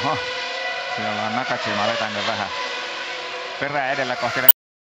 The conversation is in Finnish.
Oho, siellä on Nakajima vetänyt vähän perää edellä kohti